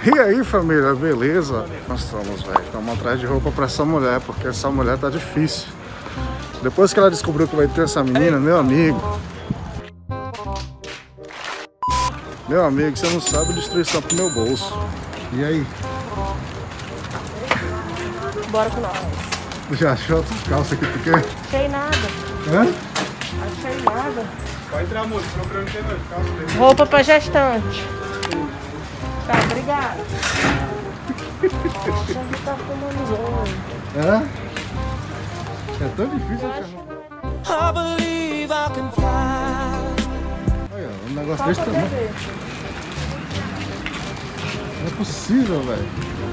E aí, família, beleza? Nós estamos, velho. Estamos atrás de roupa pra essa mulher, porque essa mulher tá difícil. Depois que ela descobriu que vai ter essa menina, meu amigo, você não sabe destruição pro meu bolso. E aí? Bora com nós. Já achou as calças que tu quer? Achei nada. Hã? Achei nada. Pode entrar, moço. Procurando ter mais calça. Roupa pra gestante. Tá, obrigada. Já tá fumando zone. Hã? É tão difícil achar roupa. Olha, um negócio desse tamanho. Não é possível, velho.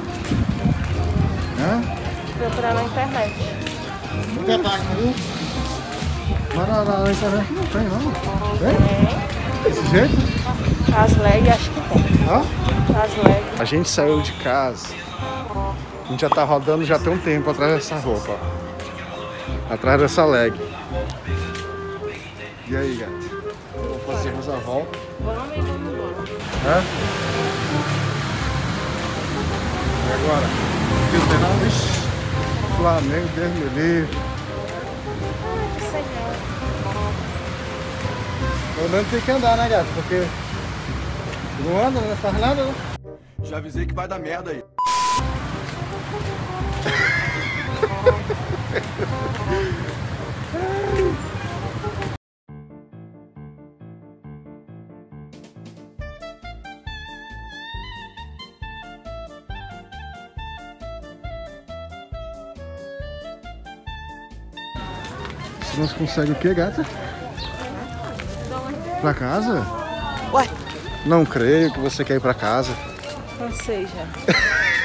Hã? Procurar na internet. Não quer pagar aqui? Mas na internet não tem, não. Tem? Desse jeito? As legs acho que tem. Hã? As legs. A gente saiu de casa. A gente já tá rodando já tem um tempo atrás dessa roupa. Atrás dessa leg. E aí, gato? Vamos fazer a volta. Vamos embora. Hã? E agora? Aqui não tem nada? Ixi, Flamengo, Deus me livre. Pelo menos tem que andar, né, gato? Porque não anda, não faz nada, né? Já avisei que vai dar merda aí. Se nós conseguimos o que, gata? Pra casa? Ué? Não creio que você quer ir pra casa. Não sei já.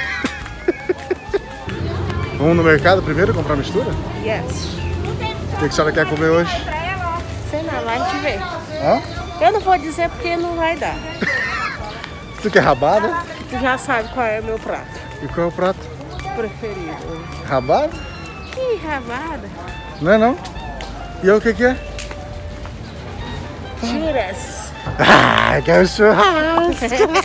Vamos no mercado primeiro comprar mistura? Yes. O que a senhora quer comer hoje? Sei não, vai te ver. Hã? Eu não vou dizer porque não vai dar. Tu quer rabada? Tu já sabe qual é o meu prato E qual é o prato? preferido. Rabada? Ih, rabada. Não é não? E o que é? Churras. Ah, quero churrasco!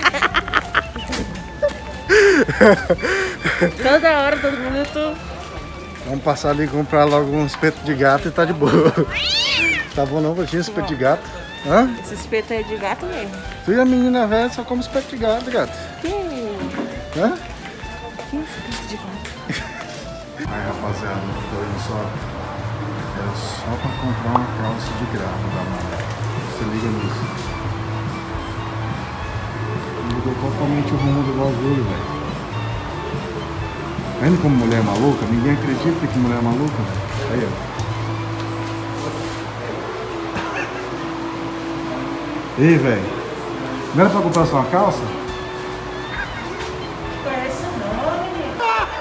Toda hora, todo minuto. Vamos passar ali e comprar logo um espeto de gato e tá de boa. Tá bom não, Vatinho, espeto de gato? Hã? Esse espeto aí é de gato mesmo. Tu e a menina velha só come espeto de gato, gato. Hã? Que espeto de gato? Aí, rapaziada, tô indo só. É só pra comprar uma calça de grávida, mano. Se liga nisso. Mudou totalmente o rumo do bagulho, velho. Vendo como mulher é maluca? Ninguém acredita que mulher é maluca, velho. Aí, ó. Ei, velho. Não era pra comprar só uma calça? Conhece não, menino?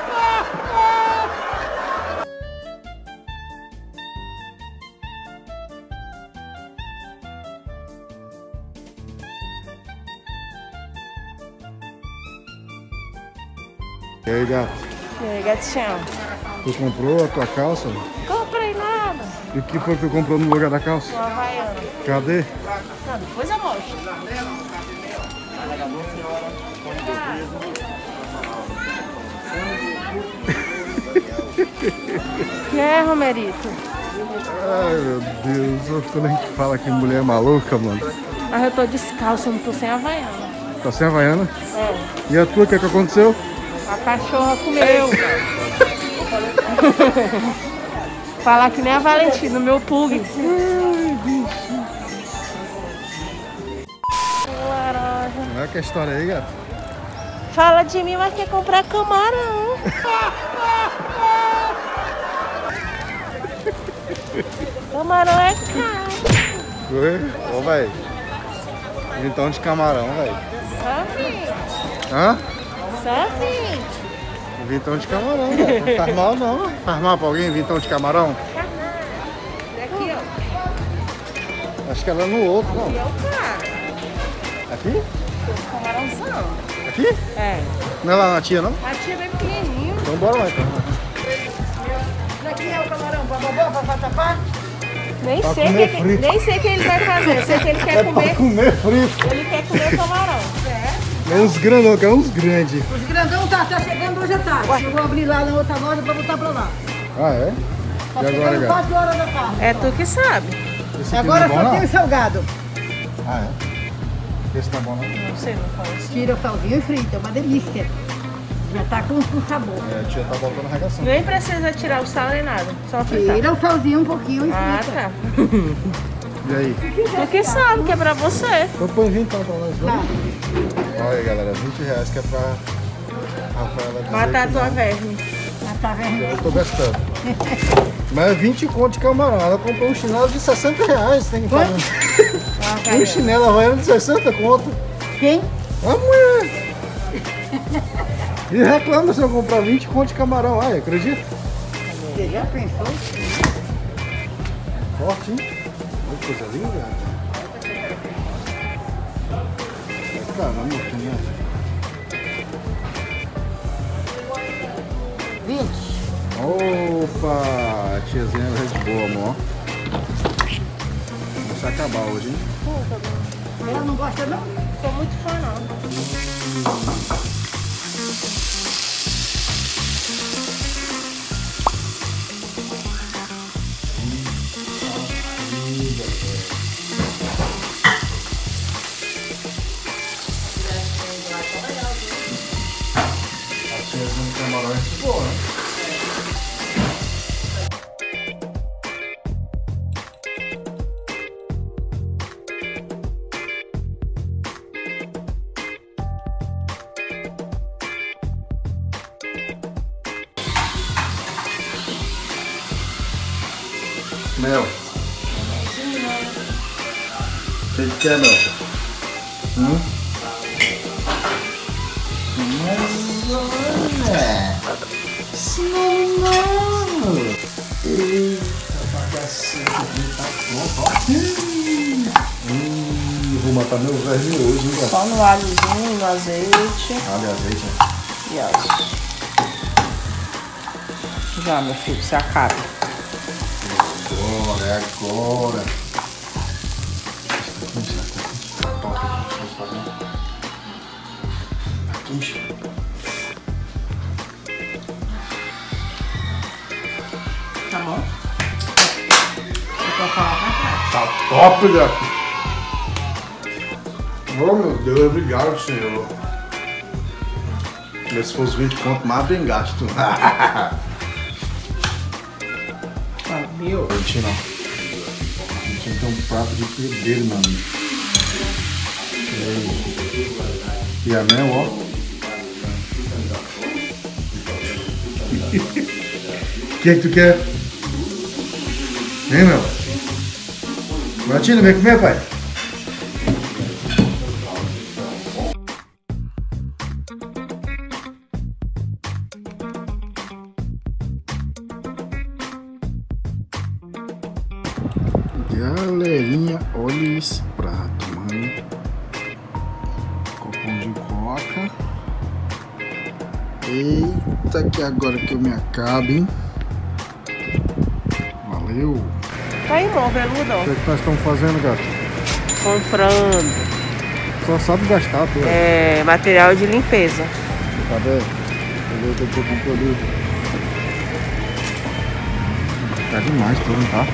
E aí, gato? E aí, gatchão? Tu comprou a tua calça? Comprei nada. E o que foi que tu comprou no lugar da calça? Uma havaiana. Cadê? Não, depois eu mostro. Que é, Romerito? Ai, meu Deus. Quando a gente fala que mulher é maluca, mano. Mas eu tô descalça, eu não tô sem havaiana. Tá sem havaiana? É. E a tua, o que aconteceu? A cachorra comeu. Falar que nem a Valentina, meu pug. Laranja. Olha que história aí, gato. Fala de mim, mas quer comprar camarão. Camarão é caro. Oi? Ô, velho. Vintão de camarão, velho. Só 20. Hã? Só 20. Vintão de camarão, velho. Não faz mal, não. Faz mal pra alguém vintão de camarão? Aqui, ó. Acho que ela é no outro, não. Aqui é o caro. Aqui? Camarãozão. Aqui? É. Não é lá na tia, não? A tia é bem pequenininho. Então bora lá, então. Daqui é o camarão. Pra vatapá? Nem Pra sei comer que frito. nem sei o que ele vai fazer. Eu sei que ele quer É pra comer. comer frito. Ele quer comer camarão. É. É uns grandão, que é uns grandes. Os grandão tá chegando hoje à tarde. Eu vou abrir lá na outra loja pra botar pra lá. Ah, é? Tá E agora, chegando Gato? 4 horas da tarde. É tu que sabe. Esse aqui Agora não é bom, só não? tem o salgado. Ah, é? Esse não é bom, não? Não sei, não conheço. Tira o salzinho e frita, é uma delícia. Já tá com sabor. É, a tia tá voltando a regação. Nem precisa tirar o sal nem nada, só fritar. Tira o salzinho um pouquinho e Ah, frita. tá. E aí? Tu que sabe que é pra você. Então põe 20 então pra nós, Tá. vamos? Olha aí, galera, 20 reais que é pra Rafaela dizer Mata a que tua não. verme. Já tá vendo? Eu tô gastando. Mas é 20 conto de camarão. Ela comprou um chinelo de 60 reais. Tem que falar. Um chinelo havaiano de 60 conto. Quem? A mulher. E reclama se eu comprar 20 conto de camarão. Ai, acredita? Você já pensou? Forte, hein? Olha que coisa linda. Caramba, que merda. 20. Opa, a tiazinha é de boa, amor. Vamos se acabar hoje, hein? Ela não gosta não? Sou muito fã, não. A tiazinha de camarão é de boa, né? Mel. O que quer, Mel? Eita, bagaceira, tá pronto, ó. Vou matar meu verme hoje, hein, gato? Só no alhozinho, no azeite Alho e azeite, né? e óleo. Já, meu filho, se acaba. Agora, é agora. Tá bom? Eu vou falar pra cá. Tá top, gato. Oh, meu Deus, obrigado, senhor. Se fosse 20 conto, mais bem gasto. Viu? Não tinha não. Não tinha que ter um prato de pedreiro, mano. E a mel, ó. O que tu quer? Vem, meu. Batina, vem comer, pai. Galerinha, olha esse prato, mano. Copão de coca. Eita, que agora que eu me acabe, hein? Valeu. Tá aí, irmão, veludo, ó. O que é que nós estamos fazendo, gato? Comprando Só sabe gastar, pô. material de limpeza. Cadê? Eu tô com produto. Tá demais tudo, tá?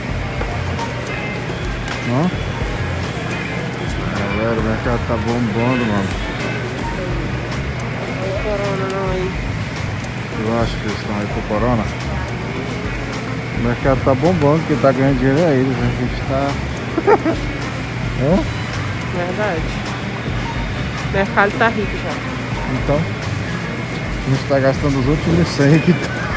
Ó. Galera, o mercado tá bombando, mano. Corona não aí. Eu acho que eles estão aí pro corona. O mercado tá bombando, quem tá ganhando dinheiro é eles, né? A gente tá... É? Verdade. O mercado tá rico já. Então, a gente tá gastando os últimos 100 aqui.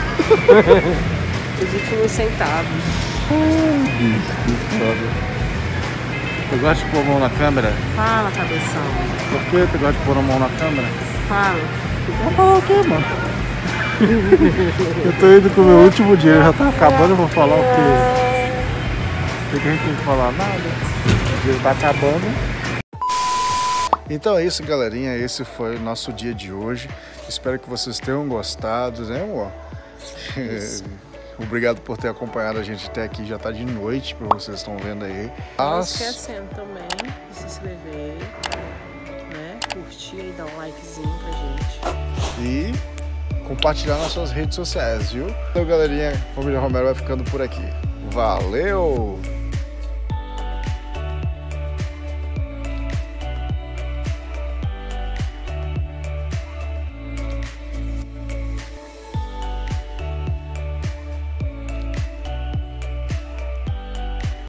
Os últimos centavos. Que foda. Tu gosta de pôr a mão na câmera? Fala, cabeção. Por que tu gosta de pôr a mão na câmera? Fala. Vai falar o quê, mano? Eu tô indo com o meu último dia, já tá acabando, eu vou falar o quê? Por que a gente tem que falar nada? O dia tá acabando. Então é isso, galerinha. Esse foi o nosso dia de hoje. Espero que vocês tenham gostado, né, amor? Obrigado por ter acompanhado a gente até aqui. Já tá de noite, como vocês estão vendo aí. Não esquecendo também de se inscrever, né? Curtir. curtir e dar um likezinho pra gente. E compartilhar nas suas redes sociais, viu? Então, galerinha, a família Romero vai ficando por aqui. Valeu!